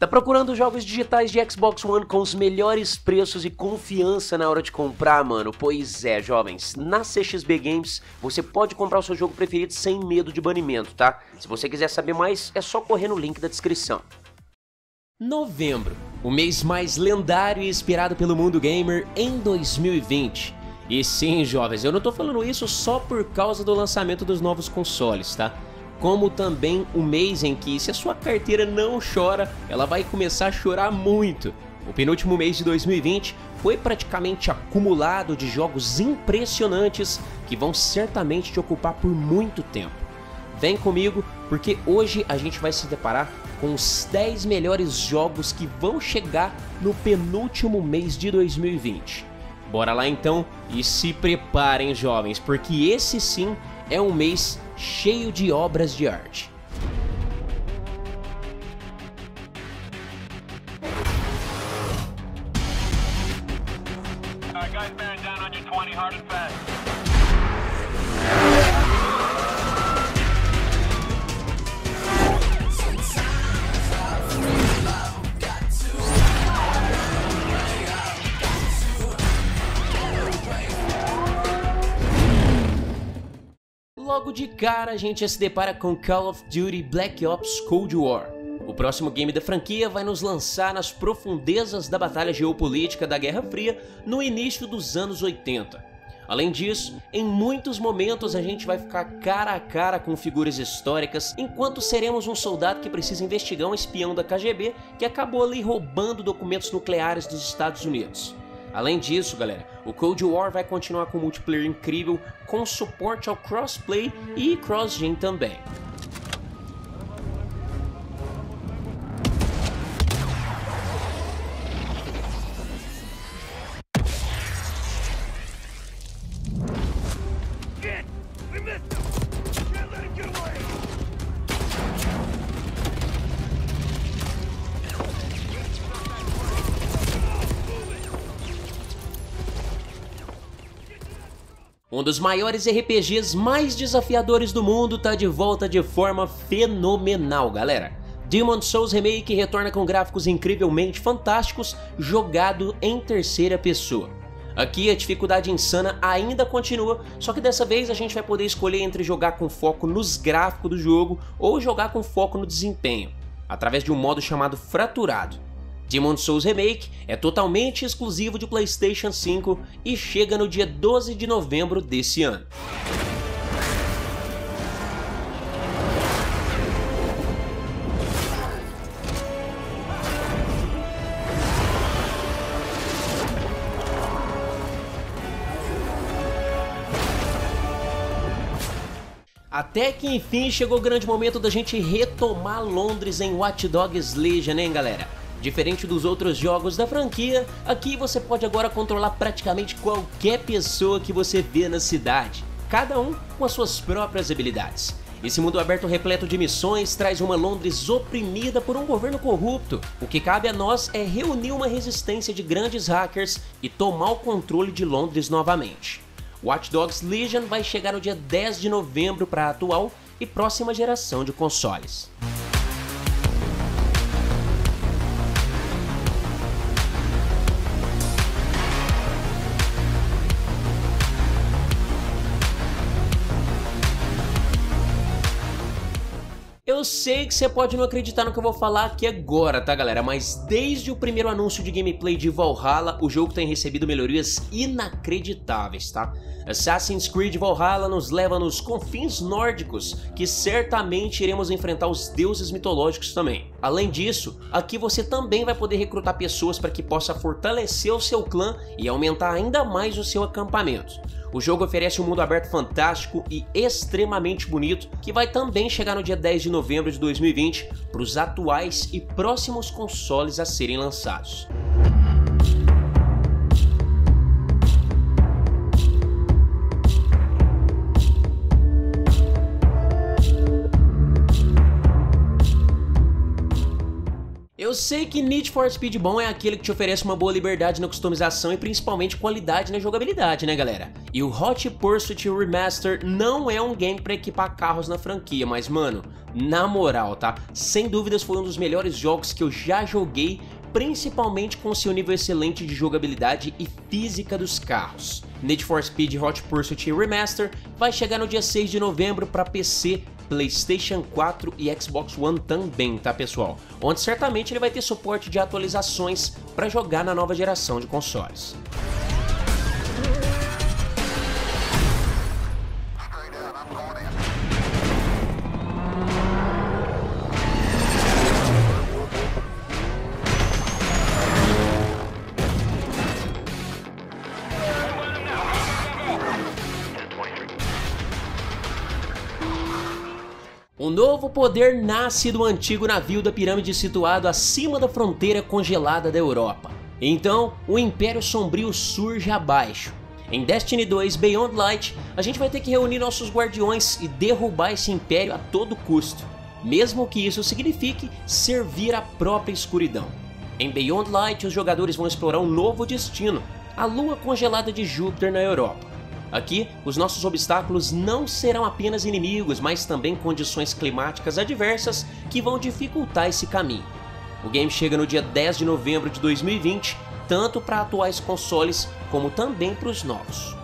Tá procurando jogos digitais de Xbox One com os melhores preços e confiança na hora de comprar, mano? Pois é, jovens, na CXB Games você pode comprar o seu jogo preferido sem medo de banimento, tá? Se você quiser saber mais, é só correr no link da descrição. Novembro, o mês mais lendário e esperado pelo mundo gamer em 2020. E sim, jovens, eu não tô falando isso só por causa do lançamento dos novos consoles, tá? Como também o mês em que, se a sua carteira não chora, ela vai começar a chorar muito. O penúltimo mês de 2020 foi praticamente acumulado de jogos impressionantes que vão certamente te ocupar por muito tempo. Vem comigo, porque hoje a gente vai se deparar com os 10 melhores jogos que vão chegar no penúltimo mês de 2020. Bora lá então e se preparem, jovens, porque esse sim é um mês cheio de obras de arte. Logo de cara a gente se depara com Call of Duty Black Ops Cold War. O próximo game da franquia vai nos lançar nas profundezas da batalha geopolítica da Guerra Fria no início dos anos 80. Além disso, em muitos momentos a gente vai ficar cara a cara com figuras históricas, enquanto seremos um soldado que precisa investigar um espião da KGB que acabou ali roubando documentos nucleares dos Estados Unidos. Além disso, galera, o Cold War vai continuar com um multiplayer incrível, com suporte ao crossplay e cross-gen também. Um dos maiores RPGs mais desafiadores do mundo tá de volta de forma fenomenal, galera. Demon's Souls Remake retorna com gráficos incrivelmente fantásticos, jogado em terceira pessoa. Aqui a dificuldade insana ainda continua, só que dessa vez a gente vai poder escolher entre jogar com foco nos gráficos do jogo ou jogar com foco no desempenho, através de um modo chamado Fraturado. Demon's Souls Remake é totalmente exclusivo de PlayStation 5 e chega no dia 12 de novembro desse ano. Até que enfim chegou o grande momento da gente retomar Londres em Watch Dogs Legion, hein, galera? Diferente dos outros jogos da franquia, aqui você pode agora controlar praticamente qualquer pessoa que você vê na cidade, cada um com as suas próprias habilidades. Esse mundo aberto repleto de missões traz uma Londres oprimida por um governo corrupto. O que cabe a nós é reunir uma resistência de grandes hackers e tomar o controle de Londres novamente. Watch Dogs Legion vai chegar no dia 10 de novembro para a atual e próxima geração de consoles. Eu sei que você pode não acreditar no que eu vou falar aqui agora, tá, galera? Mas desde o primeiro anúncio de gameplay de Valhalla, o jogo tem recebido melhorias inacreditáveis, tá? Assassin's Creed Valhalla nos leva nos confins nórdicos, que certamente iremos enfrentar os deuses mitológicos também. Além disso, aqui você também vai poder recrutar pessoas para que possa fortalecer o seu clã e aumentar ainda mais o seu acampamento. O jogo oferece um mundo aberto fantástico e extremamente bonito, que vai também chegar no dia 10 de novembro de 2020 para os atuais e próximos consoles a serem lançados. Eu sei que Need for Speed bom é aquele que te oferece uma boa liberdade na customização e principalmente qualidade na jogabilidade, né galera? E o Hot Pursuit Remaster não é um game pra equipar carros na franquia, mas mano, na moral, tá? Sem dúvidas foi um dos melhores jogos que eu já joguei, principalmente com seu nível excelente de jogabilidade e física dos carros. Need for Speed Hot Pursuit Remaster vai chegar no dia 6 de novembro para PC, PlayStation 4 e Xbox One também, tá pessoal? Onde certamente ele vai ter suporte de atualizações para jogar na nova geração de consoles. Um novo poder nasce do antigo navio da pirâmide situado acima da fronteira congelada da Europa. Então, o Império Sombrio surge abaixo. Em Destiny 2 Beyond Light, a gente vai ter que reunir nossos guardiões e derrubar esse império a todo custo, mesmo que isso signifique servir à própria escuridão. Em Beyond Light, os jogadores vão explorar um novo destino, a lua congelada de Júpiter na Europa. Aqui, os nossos obstáculos não serão apenas inimigos, mas também condições climáticas adversas que vão dificultar esse caminho. O game chega no dia 10 de novembro de 2020, tanto para atuais consoles como também para os novos.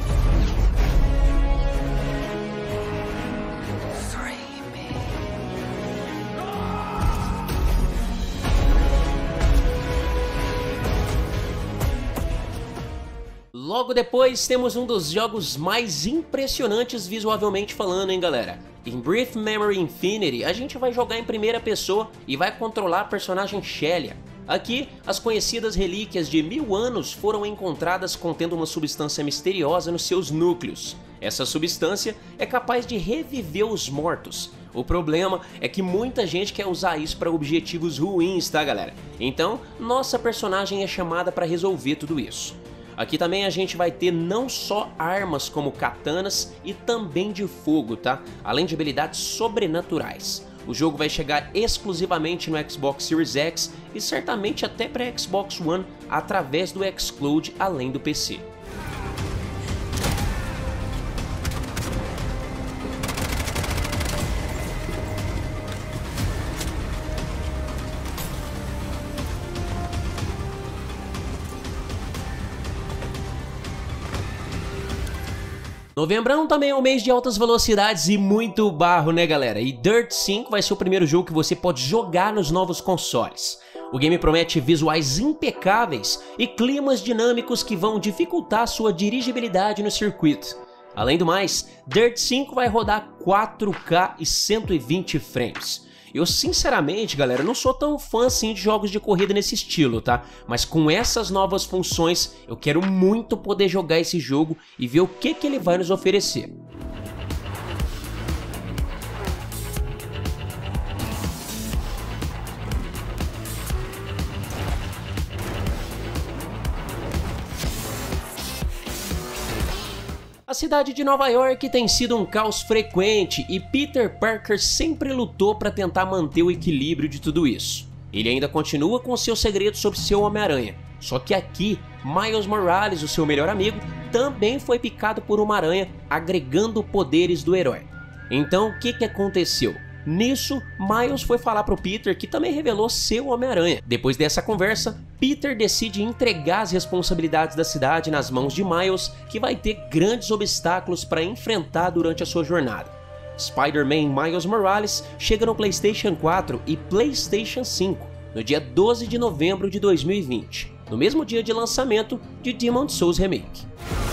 Logo depois temos um dos jogos mais impressionantes visualmente falando, hein galera? Em Brief Memory Infinity a gente vai jogar em primeira pessoa e vai controlar a personagem Shelia. Aqui, as conhecidas relíquias de 1000 anos foram encontradas contendo uma substância misteriosa nos seus núcleos. Essa substância é capaz de reviver os mortos. O problema é que muita gente quer usar isso para objetivos ruins, tá galera? Então, nossa personagem é chamada para resolver tudo isso. Aqui também a gente vai ter não só armas como katanas e também de fogo, tá? Além de habilidades sobrenaturais. O jogo vai chegar exclusivamente no Xbox Series X e certamente até para Xbox One através do xCloud além do PC. Novembrão também é um mês de altas velocidades e muito barro, né galera? E Dirt 5 vai ser o primeiro jogo que você pode jogar nos novos consoles. O game promete visuais impecáveis e climas dinâmicos que vão dificultar sua dirigibilidade no circuito. Além do mais, Dirt 5 vai rodar 4K e 120 frames. Eu sinceramente, galera, não sou tão fã assim de jogos de corrida nesse estilo, tá? Mas com essas novas funções, eu quero muito poder jogar esse jogo e ver o que ele vai nos oferecer. A cidade de Nova York tem sido um caos frequente e Peter Parker sempre lutou para tentar manter o equilíbrio de tudo isso. Ele ainda continua com seus segredos sobre seu Homem-Aranha, só que aqui, Miles Morales, o seu melhor amigo, também foi picado por uma aranha, agregando poderes do herói. Então o que aconteceu? Nisso, Miles foi falar pro Peter que também revelou seu Homem-Aranha. Depois dessa conversa, Peter decide entregar as responsabilidades da cidade nas mãos de Miles, que vai ter grandes obstáculos para enfrentar durante a sua jornada. Spider-Man Miles Morales chega no PlayStation 4 e PlayStation 5 no dia 12 de novembro de 2020, no mesmo dia de lançamento de Demon's Souls Remake.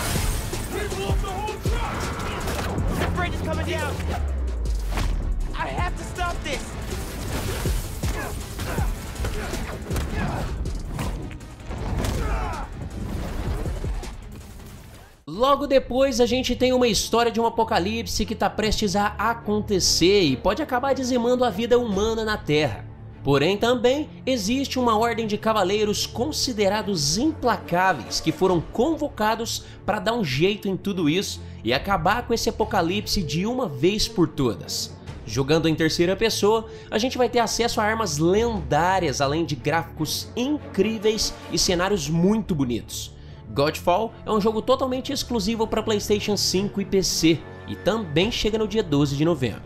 Logo depois a gente tem uma história de um apocalipse que está prestes a acontecer e pode acabar dizimando a vida humana na Terra. Porém também existe uma ordem de cavaleiros considerados implacáveis que foram convocados para dar um jeito em tudo isso e acabar com esse apocalipse de uma vez por todas. Jogando em terceira pessoa, a gente vai ter acesso a armas lendárias, além de gráficos incríveis e cenários muito bonitos. Godfall é um jogo totalmente exclusivo para PlayStation 5 e PC, e também chega no dia 12 de novembro.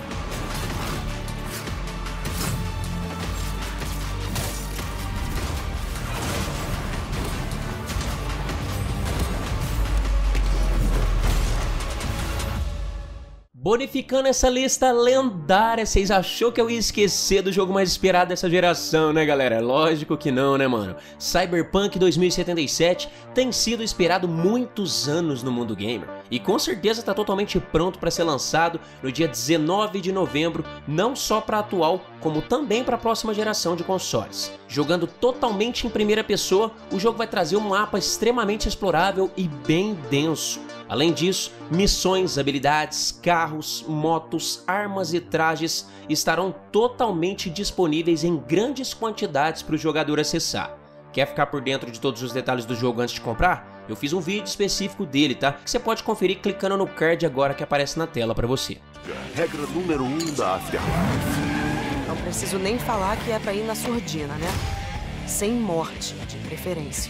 Bonificando essa lista lendária, vocês achou que eu ia esquecer do jogo mais esperado dessa geração, né galera? Lógico que não, né mano? Cyberpunk 2077 tem sido esperado muitos anos no mundo gamer e com certeza está totalmente pronto para ser lançado no dia 19 de novembro, não só para a atual, como também para a próxima geração de consoles. Jogando totalmente em primeira pessoa, o jogo vai trazer um mapa extremamente explorável e bem denso. Além disso, missões, habilidades, carros, motos, armas e trajes estarão totalmente disponíveis em grandes quantidades para o jogador acessar. Quer ficar por dentro de todos os detalhes do jogo antes de comprar? Eu fiz um vídeo específico dele, tá? Que você pode conferir clicando no card agora que aparece na tela para você. Regra número 1 da Afterlife. Não preciso nem falar que é pra ir na surdina, né? Sem morte, de preferência.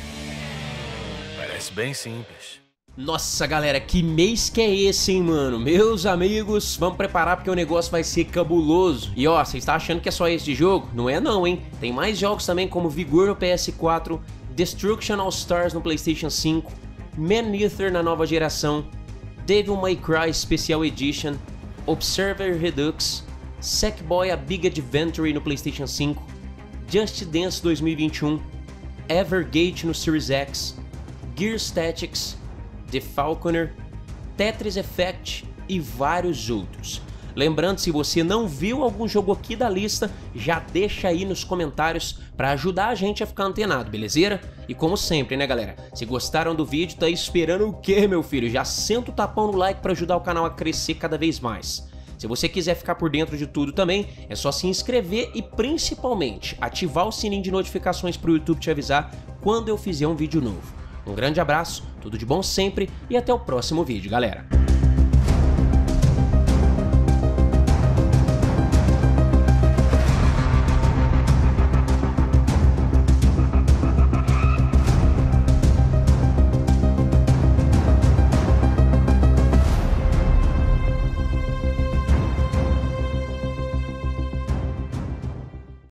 Parece bem simples. Nossa galera, que mês que é esse, hein mano? Meus amigos, vamos preparar porque o negócio vai ser cabuloso. E ó, você está achando que é só esse jogo? Não é não, hein? Tem mais jogos também como Vigor no PS4, Destruction All Stars no PlayStation 5, Maneater na nova geração, Devil May Cry Special Edition, Observer Redux, Sackboy A Big Adventure no PlayStation 5, Just Dance 2021, Evergate no Series X, Gears Tactics, The Falconer, Tetris Effect e vários outros. Lembrando, se você não viu algum jogo aqui da lista, já deixa aí nos comentários para ajudar a gente a ficar antenado, belezeira? E como sempre, né galera, se gostaram do vídeo, tá esperando o quê, meu filho? Já senta o tapão no like para ajudar o canal a crescer cada vez mais. Se você quiser ficar por dentro de tudo também, é só se inscrever e principalmente ativar o sininho de notificações para o YouTube te avisar quando eu fizer um vídeo novo. Um grande abraço, tudo de bom sempre e até o próximo vídeo, galera.